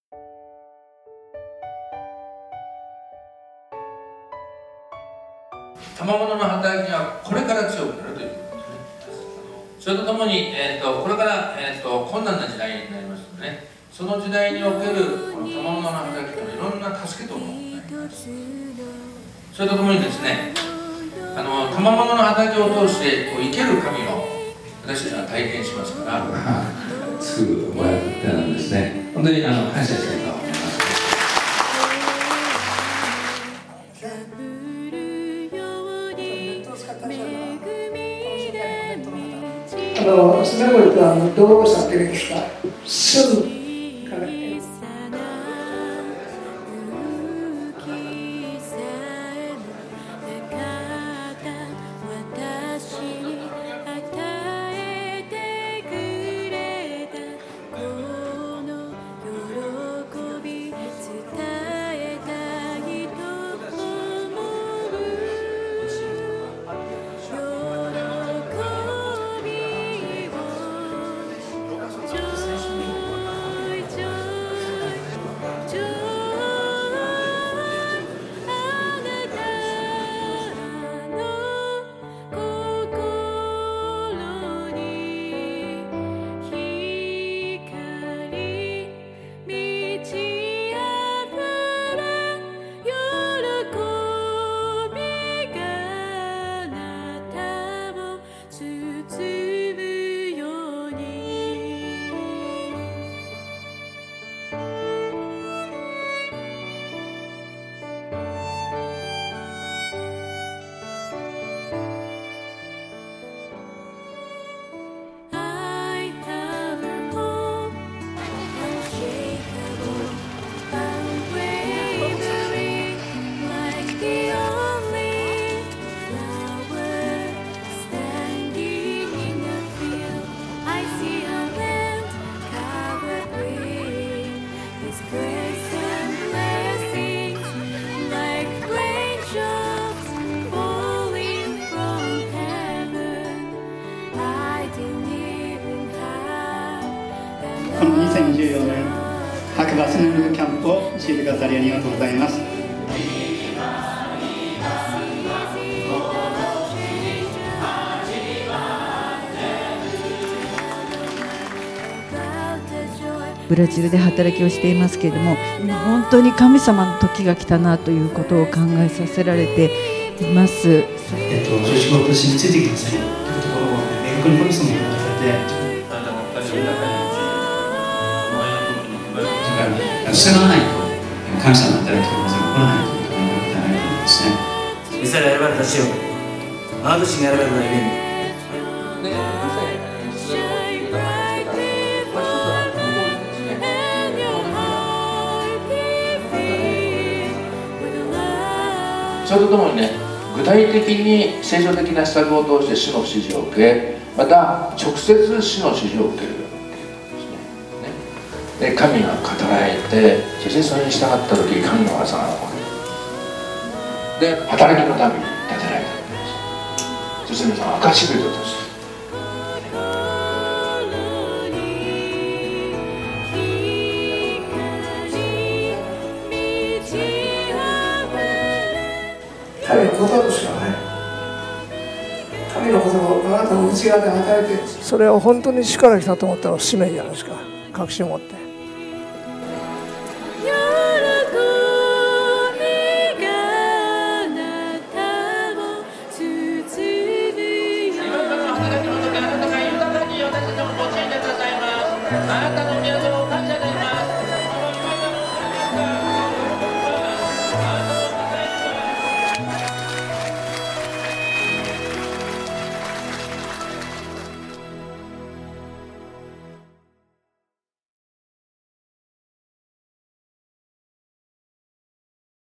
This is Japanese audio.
賜物の働きがこれから強くなるということですね。それとともに、これから、困難な時代になりますのでね、その時代におけるこの賜物の働きというのはいろんな助けとなります。それとともにですね、賜物の働きを通して生ける神を私たちは体験しますから、 すぐもらったんですね。本当に感謝したいと思います。 スナゴリとはどうさってるんですか。すぐからこの2014年白馬スヌーキャンプを教えてくださりありがとうございます。 ブラジルで働きをしていますけれども、本当に神様の時が来たなということを考えさせられています。 仕事についてきなさいというところを明確に神様に言われて。 捨てがないと神様の働きが起こらないという考え方があるんですね。 ミサが選ばれた主よ、あなた氏が選ばれたゆえに。 それとともにね、具体的に聖書的な施策を通して主の指示を受け、また直接主の指示を受けるようになっているんですね。で、神が語られて、そしてそれに従った時、神の技が起こる。で、働きのために立てられたわけです。そして皆さん、証し人として。 神の言葉ですからね。神の言葉をあなたの内側で与えて、それを本当に主から来たと思ったら使命じゃないですか。確信を持って。 あなたの